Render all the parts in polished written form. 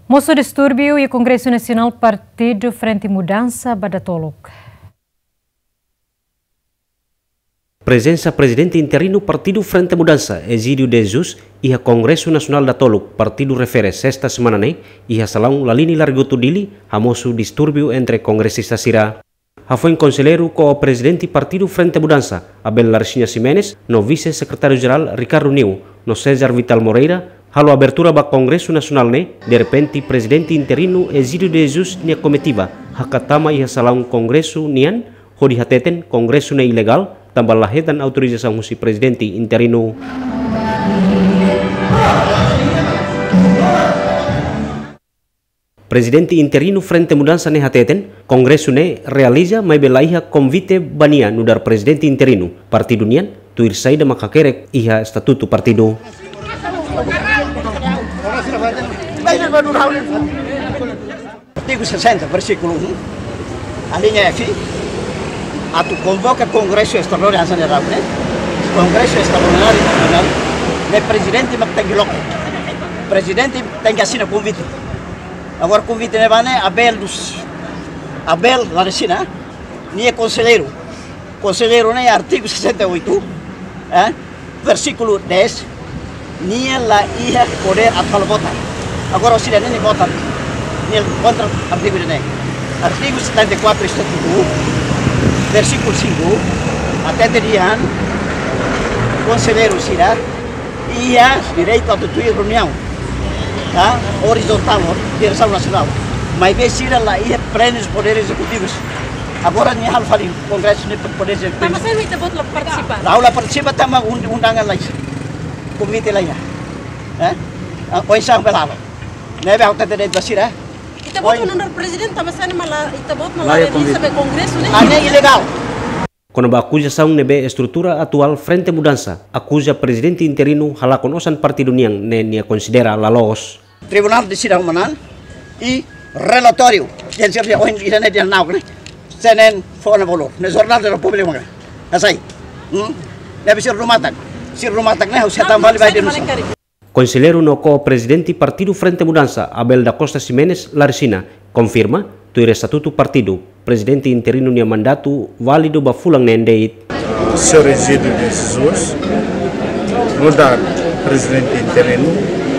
Moço distúrbio e Congresso Nacional Partido Frente Mudança Badatoluk. Presença presidente interino Partido Frente Mudança, Egídio de Jesus, e a Congresso Nacional da Toluk, partido refere esta semana e a salão Lalini Larguto Dili, a moço distúrbio entre congressistas Sira. A foi conselheiro com o presidente Partido Frente Mudança, Abel Larcinha Ximenes, no vice-secretário-geral Ricardo Niu, no César Vital Moreira, halo abertura ba Congresso Nacional de repente presidente interino Egídio de Jesus nia comitiva, hakatama e a salão Congresso Nian, hodi hateten Congresso ne ilegal, tambah lahetan autorização si presidente interino. Presidente interino Frente Mudança ne hateten, Congresso ne realiza mai belaiha convite bania nudar presidente interino, Partido Nian, tuir saída makakerek iha estatuto partido. Artigo 60, versículo 1, a linha F, atu convoca Congresso Extraordinário Nacional, né? Congresso Extraordinário Nacional, né? Presidente Mactangilok, presidente tem que assinar convite. Agora convite né, vai né? Abel Laricina, nem é conselheiro né? Artigo 68, versículo 10, nem la ia poder atual votar. Agora o cidadão nem vota contra o artigo de lei. Artigo 74, Estatuto 1, versículo 5, até teriam conselheiro Sira e a direito a tutuir reunião, horizontal, direção nacional. Mas vê Sira lá ia prende os poderes executivos. Agora nem hal falim Congresso nem poder executivo. Mas você não está botando participar? Lá participa também undangan lá. Convite lá. O isang belalo. Nebe ako tatadid ba sila? Itabot mo nung presidente, mas ano mala itabot mo lang sa Congresso ne? Ano ilegal? Quando a acusação nebe estrutura atual Frente Mudança, acusa presidente interino halakonosan Partido Niang nia considera lalos. Tribunal de Sidang Manan e relatório. Yan siya o hindi na diyan naog ne. Senen fona bolor. Ne Jornal de la República mga. Asay. Nebe sir rumatag. Sir rumatag na sa tambali ba din. Conselheiro no co-presidente Partido Frente Mudança, Abel da Costa Ximenes Laricina, confirma tuir estatuto partido, presidente interino nia mandato válido bafulang nendeit. Senhor Egídio de Jesus, mudar presidente interino,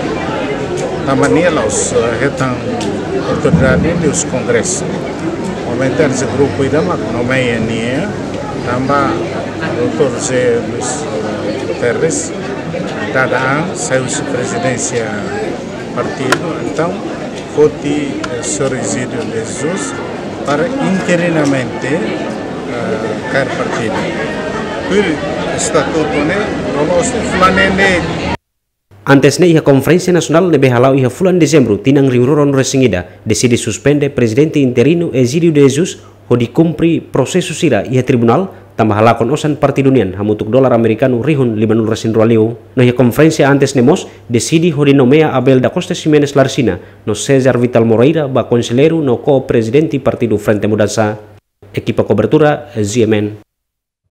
na maneira os retam autoridade dos congressos. Aumentar esse grupo idama, nomeia nia, também Dr. Zé Luiz Guterres, dadaan saiu se presidência partido, então voti Senhor Egídio de Jesus para interinamente cair partido. Por estatuto ne, nós flanende. Antes ne a Conferência Nacional nebe halau iha fulan dezembro tinang riuroron resingida decide suspende presidente interino Egídio de Jesus hodi cumpri prosesu sira iha tribunal tambah halakon osan Partido Nian hamutuk dolar americano rihun 500 resin rualiu. No ia conferência antes nemos decidi hodi nomea Abel da Costa Ximenes Laricina no César Vital Moreira ba conselheiro no co-presidente Partido Frente Mudança. Equipa cobertura ZMN.